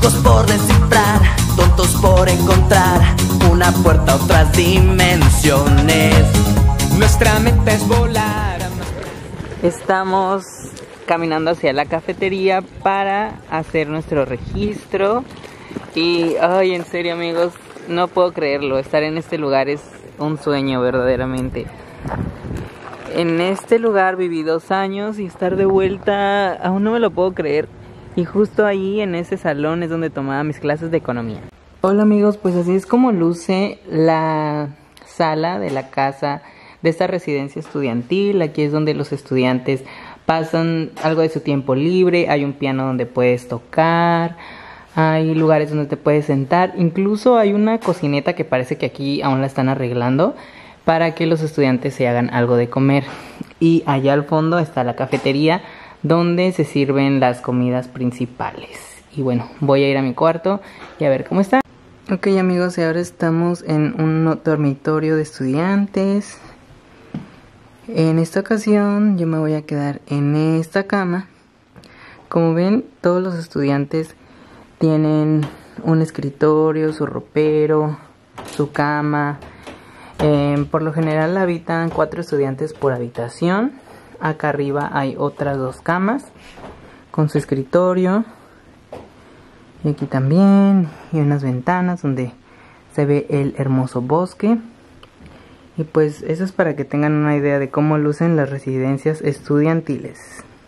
locos por descifrar, tontos por encontrar una puerta a otras dimensiones. Nuestra meta es volar. Estamos caminando hacia la cafetería para hacer nuestro registro. Y, ay, en serio, amigos, no puedo creerlo. Estar en este lugar es un sueño, verdaderamente. En este lugar viví 2 años y estar de vuelta, aún no me lo puedo creer. Y justo ahí, en ese salón, es donde tomaba mis clases de economía. Hola, amigos, pues así es como luce la sala de la casa de esta residencia estudiantil. Aquí es donde los estudiantes pasan algo de su tiempo libre. Hay un piano donde puedes tocar, hay lugares donde te puedes sentar, incluso hay una cocineta que parece que aquí aún la están arreglando para que los estudiantes se hagan algo de comer. Y allá al fondo está la cafetería donde se sirven las comidas principales. Y bueno, voy a ir a mi cuarto y a ver cómo está. Ok, amigos, y ahora estamos en un dormitorio de estudiantes. En esta ocasión yo me voy a quedar en esta cama. Como ven, todos los estudiantes tienen un escritorio, su ropero, su cama. Por lo general habitan 4 estudiantes por habitación. Acá arriba hay otras 2 camas con su escritorio. Y aquí también, y unas ventanas donde se ve el hermoso bosque. Y pues eso es para que tengan una idea de cómo lucen las residencias estudiantiles.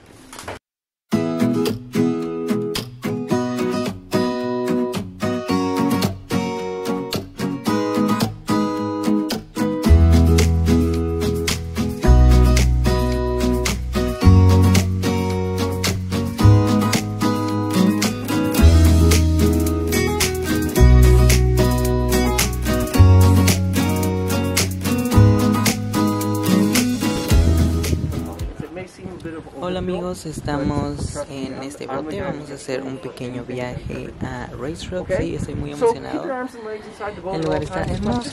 Hola, amigos, estamos en este bote. Vamos a hacer un pequeño viaje a Race Rock. Sí, estoy muy emocionado. El lugar está hermoso.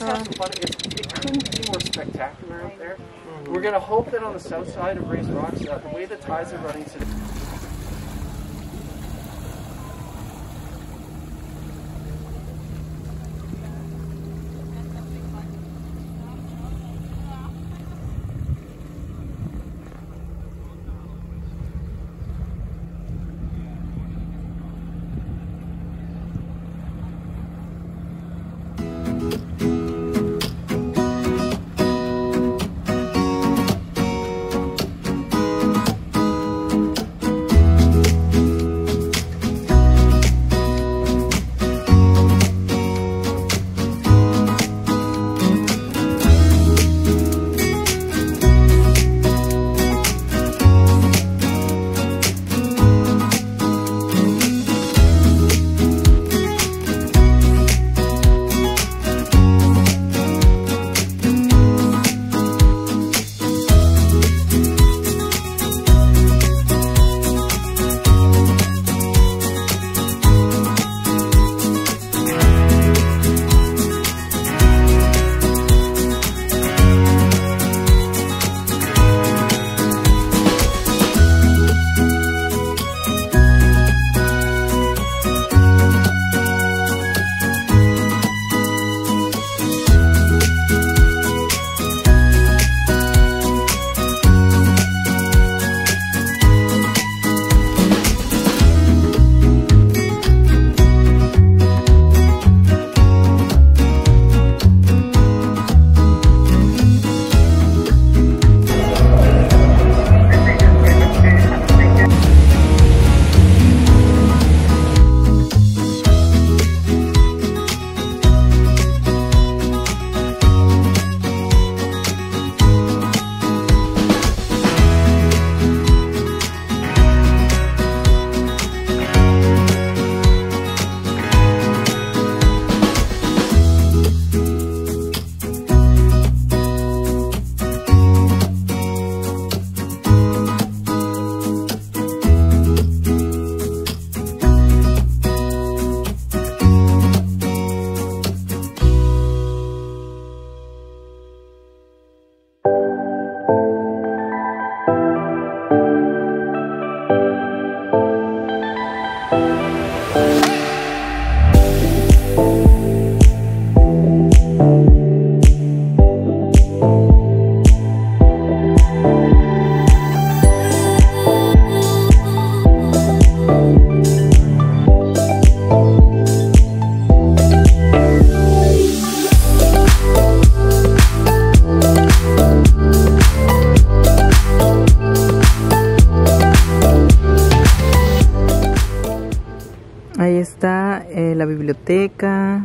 Ahí está la biblioteca.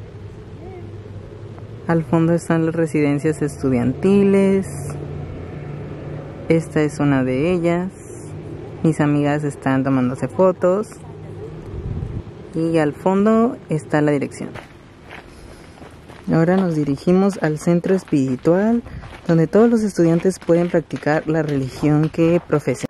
Al fondo están las residencias estudiantiles. Esta es una de ellas. Mis amigas están tomándose fotos. Y al fondo está la dirección. Ahora nos dirigimos al centro espiritual, donde todos los estudiantes pueden practicar la religión que profesan.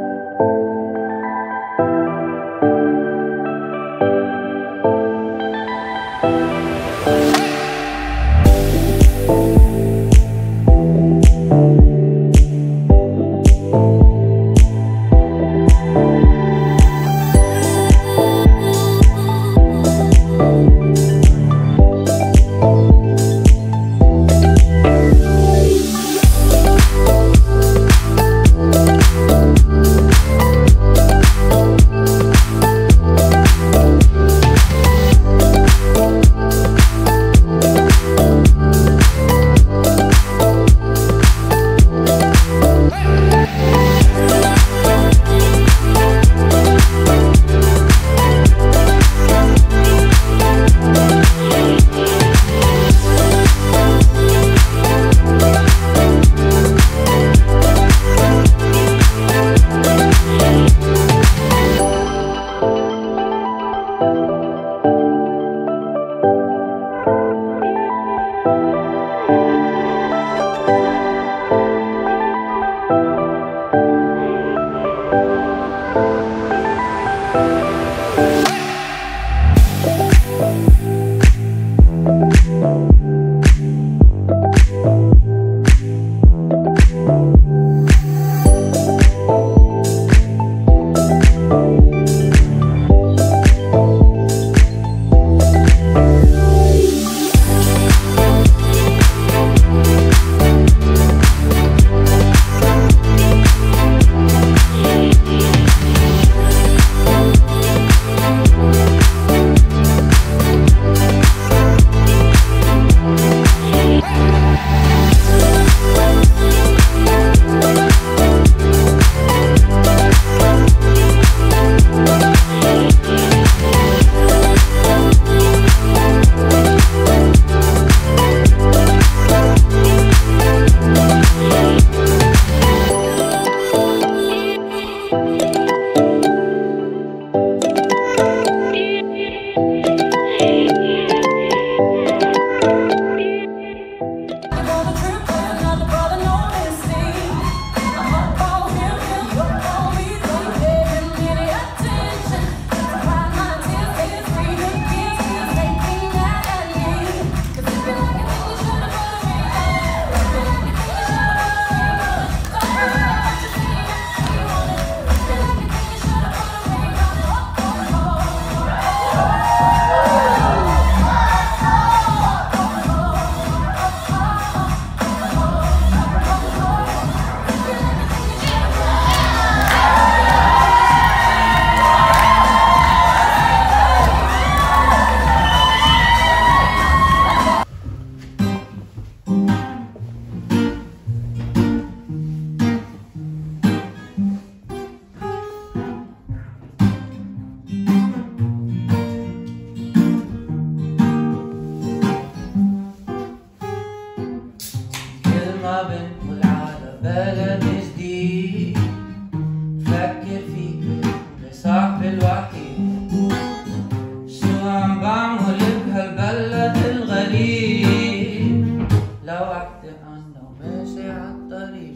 بلد جديد فكر فيك بصاحبي الوحيد شو عم بعمل بهالبلد الغريب لوحدي أنا وماشي عالطريق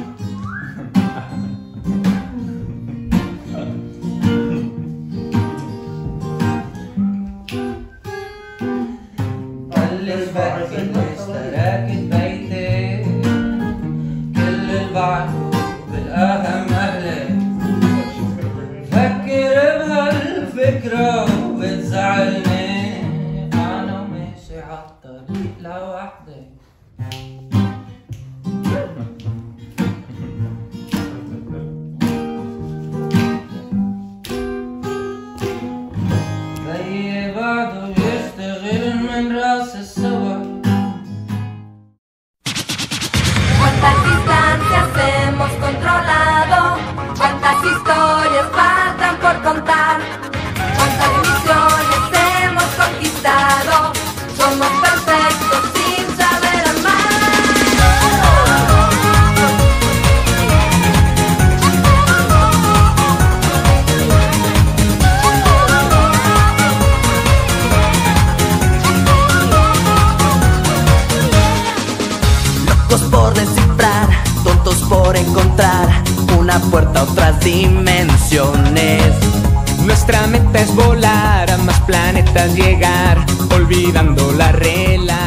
بلش بحكي ليش تركت بيتي كل البعد بالأهم أهلي فكر بهالفكرة وبتزعلني أنا وماشي عالطريق لوحدي زي بعده يشتغل من راس الصبح ¿Cuántas distancias hemos controlado? ¿Cuántas historias faltan por contar? ¿Cuántas una puerta a otras dimensiones. Nuestra meta es volar a más planetas llegar, olvidando la relación.